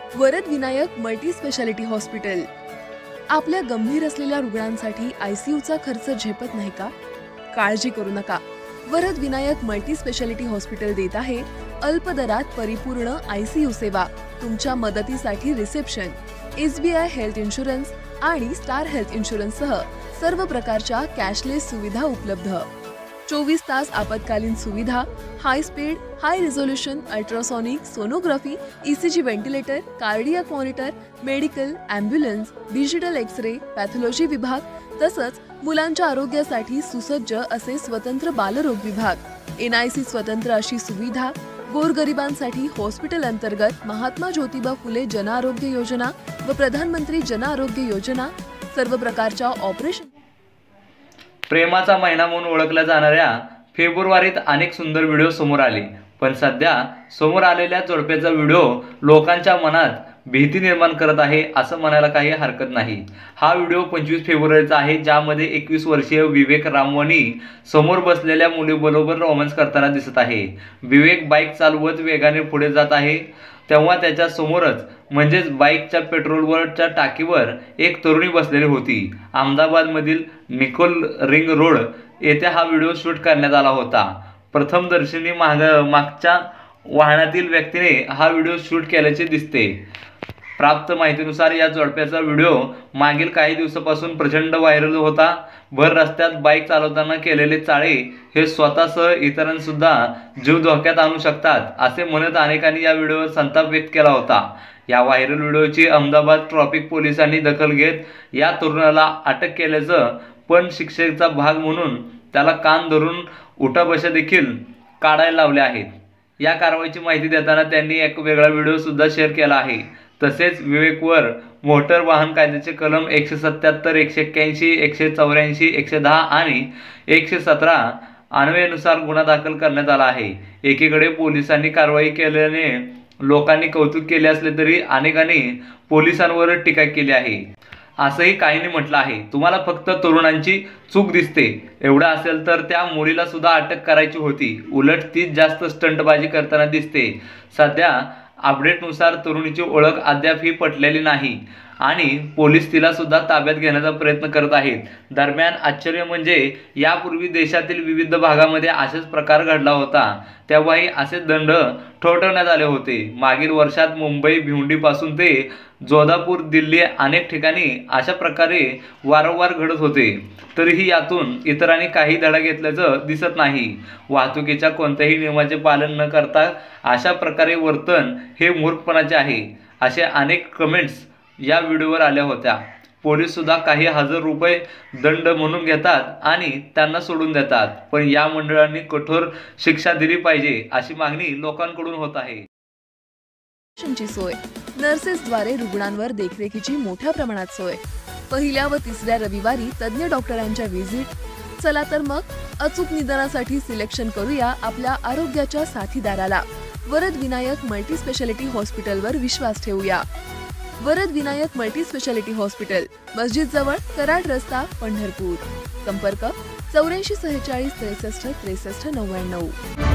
Varad Vinayak multi speciality hospital. आपल्या गंभीर असलेल्या रुग्णांसाठी आयसीयूचा खर्च झेपत नाही का? काळजी करू नका। Varad Vinayak multi speciality hospital देत आहे अल्प दरात परिपूर्ण आयसीयू सेवा। तुमच्या मदतीसाठी रिसेप्शन, एसबीआय हेल्थ इन्शुरन्स आणि स्टार हेल्थ इन्शुरन्स सह सर्व प्रकारच्या कॅशलेस सुविधा उपलब्ध। 24 तास आपत्कालीन सुविधा, high speed, high resolution ultrasonic sonography, ECG ventilator, cardiac monitor, medical, ambulance, digital X-ray, pathology विभाग, तसंच मुलांच्या आरोग्यासाठी सुसज्ज असे स्वतंत्र बालरोग विभाग, एनआयसी स्वतंत्र अशी सुविधा, गोरगरिबांसाठी हॉस्पिटल अंतर्गत महात्मा ज्योतिबा फुले जन आरोग्य योजना व प्रधानमंत्री जन आरोग्य योजना, सर्व प्रकारच्या ऑपरेशन। प्रेमाचा महिना म्हणून ओळखल्या जाणाऱ्या फेब्रुवारीत अनेक सुंदर व्हिडिओ समोर आले, पण सध्या समोर आलेल्या जोडप्याचा व्हिडिओ लोकांच्या मनात भीती निर्माण करत आहे असं म्हणायला काही हरकत नाही। हा व्हिडिओ 25 फेब्रुवारीचा आहे, ज्यामध्ये 21 वर्षीय विवेक रामवानी समोर बसलेल्या मुलीबरोबर रोमांस करताना दिसत आहे। विवेक बाईक चालवत वेगाने पुढे जात आहे, तेव्हा त्याच्या समोरच म्हणजेच बाईकच्या पेट्रोलवरच्या टाकीवर एक तरुणी बसलेली होती। अहमदाबादमधील निकोल रिंग रोड येथे हा व्हिडिओ शूट करण्यात आला होता। प्रथमदर्शनी मागच्या वाहनातील व्यक्तीने हा व्हिडिओ शूट केल्याचे दिसते। प्राप्त माहितीनुसार या जोडप्याचा व्हिडिओ मागील काही दिवसापासून प्रचंड व्हायरल होता। भर रस्त्यात बाईक चालवताना केलेले चाळे हे स्वतःसह इतरांसुद्धा जीव धोक्यात आणू शकतात असे म्हणत अनेकांनी या व्हिडिओवर संताप व्यक्त केला होता। या व्हायरल व्हिडिओची अहमदाबाद ट्रॅफिक पोलिसांनी दखल घेत या तरुणाला अटक केल्याचं, पण शिक्षेचा भाग म्हणून त्याला कान धरून उठाबशा देखील काढायला लावल्या आहेत। या कारवाईची माहिती देताना त्यांनी एक वेगळा व्हिडिओ सुद्धा शेअर केला आहे। तसेच विवेकवर मोटर वाहन कायद्याचे कलम 177, 181, 184, 110 आणि 117 अन्वयानुसार गुन्हा दाखल करण्यात आला आहे। एकीकडे पोलिसांनी कारवाई केल्याने लोकांनी कौतुक केले असले तरी अनेकांनी पोलिसांवर टीका केली आहे असंही काहींनी म्हटलं आहे। तुम्हाला फक्त तरुणांची चूक दिसते, एवढं असेल तर त्या मुलीला सुद्धा अटक करायची होती, उलट तीच जास्त स्टंटबाजी करताना दिसते। सध्या अपडेटनुसार तरुणीची ओळख अद्यापही पटलेली नाही आणि पोलीस तिला सुद्धा ताब्यात घेण्याचा प्रयत्न करत आहेत। दरम्यान आश्चर्य म्हणजे यापूर्वी देशातील विविध भागामध्ये असेच प्रकार घडला होता, तेव्हाही असे दंड ठोठावण्यात आले होते। मागील वर्षात मुंबई भिवंडीपासून ते जोधापूर, दिल्ली अनेक ठिकाणी अशा प्रकारे वारंवार घडत होते, तरीही यातून इतरांनी काही धडा घेतल्याचं दिसत नाही। वाहतुकीच्या कोणत्याही नियमाचे पालन न करता अशा प्रकारे वर्तन हे मूर्खपणाचे आहे, असे अनेक कमेंट्स या व्हिडिओवर आल्या होत्या। पोलीस सुद्धा काही हजार रुपये दंड म्हणून घेतात आणि त्यांना सोडून देतात, पण या मंडळांनी कठोर शिक्षा दिली पाहिजे अशी मागणी लोकांकडून होत आहे। सोय, नर्सेसद्वारे रुग्णांवर देखरेखीची मोठ्या प्रमाणात सोय, पहिल्या व तिसऱ्या रविवारी तज्ञ डॉक्टरांच्या व्हिजिट। चला तर मग अचूक निदानासाठी सिलेक्शन करूया आपल्या आरोग्याच्या साथीदाराला। वरद विनायक मल्टी स्पेशालिटी हॉस्पिटलवर विश्वास ठेवूया। Varad Vinayak multi speciality hospital, मस्जिद जवळ, कराड रस्ता, पंढरपूर। संपर्क 84 46 63 63 99।